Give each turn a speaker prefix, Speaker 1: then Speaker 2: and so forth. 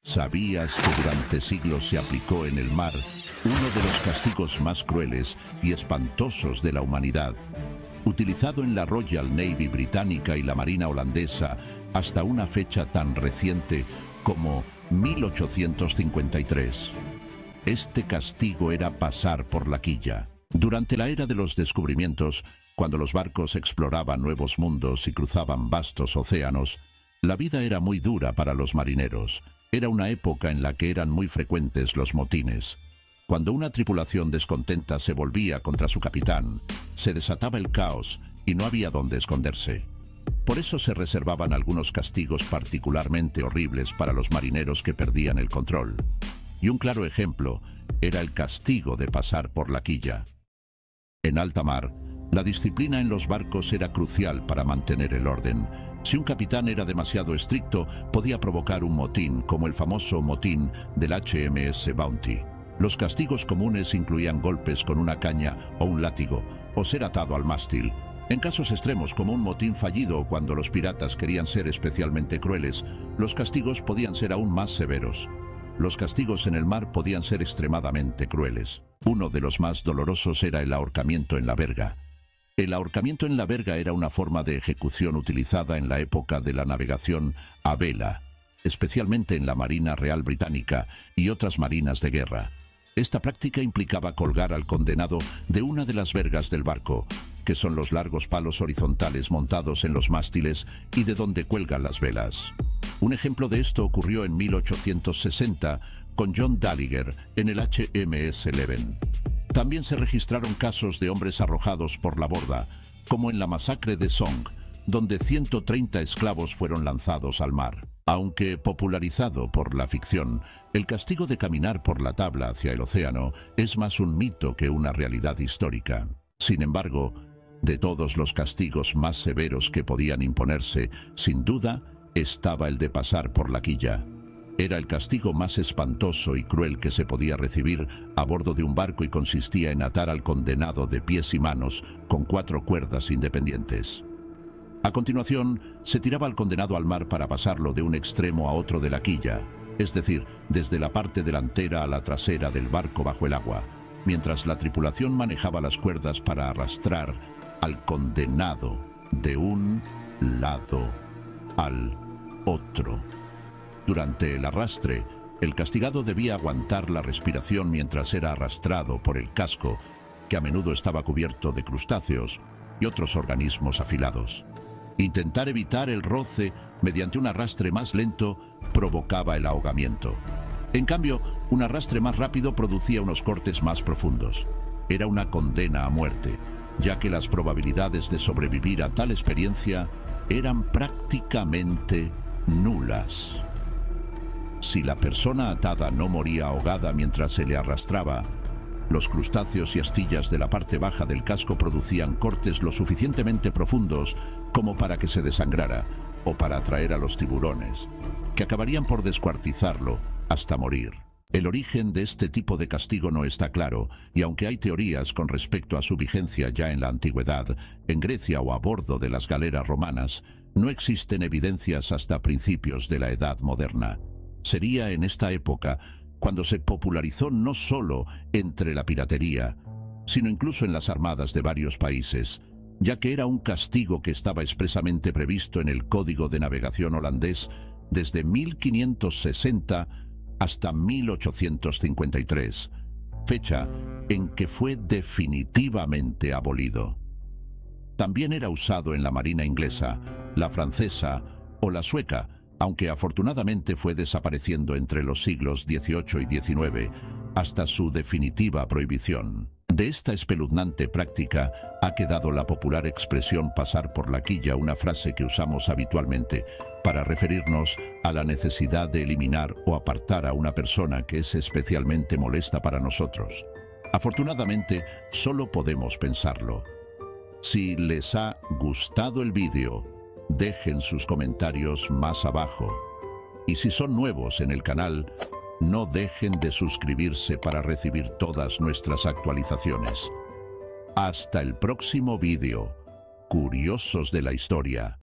Speaker 1: ¿Sabías que durante siglos se aplicó en el mar uno de los castigos más crueles y espantosos de la humanidad, utilizado en la Royal Navy británica y la Marina holandesa hasta una fecha tan reciente como 1853? Este castigo era pasar por la quilla. Durante la era de los descubrimientos, cuando los barcos exploraban nuevos mundos y cruzaban vastos océanos, la vida era muy dura para los marineros. Era una época en la que eran muy frecuentes los motines. Cuando una tripulación descontenta se volvía contra su capitán, se desataba el caos y no había dónde esconderse. Por eso se reservaban algunos castigos particularmente horribles para los marineros que perdían el control. Y un claro ejemplo era el castigo de pasar por la quilla. En alta mar, la disciplina en los barcos era crucial para mantener el orden. Si un capitán era demasiado estricto, podía provocar un motín, como el famoso motín del HMS Bounty. Los castigos comunes incluían golpes con una caña o un látigo, o ser atado al mástil. En casos extremos, como un motín fallido o cuando los piratas querían ser especialmente crueles, los castigos podían ser aún más severos. Los castigos en el mar podían ser extremadamente crueles. Uno de los más dolorosos era el ahorcamiento en la verga. El ahorcamiento en la verga era una forma de ejecución utilizada en la época de la navegación a vela, especialmente en la Marina Real Británica y otras marinas de guerra. Esta práctica implicaba colgar al condenado de una de las vergas del barco, que son los largos palos horizontales montados en los mástiles y de donde cuelgan las velas. Un ejemplo de esto ocurrió en 1860 con John Gallagher en el HMS Leven. También se registraron casos de hombres arrojados por la borda, como en la masacre de Song, donde 130 esclavos fueron lanzados al mar. Aunque popularizado por la ficción, el castigo de caminar por la tabla hacia el océano es más un mito que una realidad histórica. Sin embargo, de todos los castigos más severos que podían imponerse, sin duda, estaba el de pasar por la quilla. Era el castigo más espantoso y cruel que se podía recibir a bordo de un barco y consistía en atar al condenado de pies y manos con 4 cuerdas independientes. A continuación, se tiraba al condenado al mar para pasarlo de un extremo a otro de la quilla, es decir, desde la parte delantera a la trasera del barco bajo el agua, mientras la tripulación manejaba las cuerdas para arrastrar al condenado de un lado al otro. Durante el arrastre, el castigado debía aguantar la respiración mientras era arrastrado por el casco, que a menudo estaba cubierto de crustáceos y otros organismos afilados. Intentar evitar el roce mediante un arrastre más lento provocaba el ahogamiento. En cambio, un arrastre más rápido producía unos cortes más profundos. Era una condena a muerte, ya que las probabilidades de sobrevivir a tal experiencia eran prácticamente nulas. Si la persona atada no moría ahogada mientras se le arrastraba, los crustáceos y astillas de la parte baja del casco producían cortes lo suficientemente profundos como para que se desangrara o para atraer a los tiburones, que acabarían por descuartizarlo hasta morir. El origen de este tipo de castigo no está claro, y aunque hay teorías con respecto a su vigencia ya en la antigüedad, en Grecia o a bordo de las galeras romanas, no existen evidencias hasta principios de la Edad Moderna. Sería en esta época cuando se popularizó no solo entre la piratería, sino incluso en las armadas de varios países, ya que era un castigo que estaba expresamente previsto en el Código de Navegación holandés desde 1560 hasta 1853, fecha en que fue definitivamente abolido. También era usado en la Marina inglesa, la francesa o la sueca, aunque afortunadamente fue desapareciendo entre los siglos XVIII y XIX hasta su definitiva prohibición. De esta espeluznante práctica ha quedado la popular expresión pasar por la quilla, una frase que usamos habitualmente para referirnos a la necesidad de eliminar o apartar a una persona que es especialmente molesta para nosotros. Afortunadamente, solo podemos pensarlo. Si les ha gustado el vídeo, dejen sus comentarios más abajo. Y si son nuevos en el canal, no dejen de suscribirse para recibir todas nuestras actualizaciones. Hasta el próximo vídeo. Curiosos de la historia.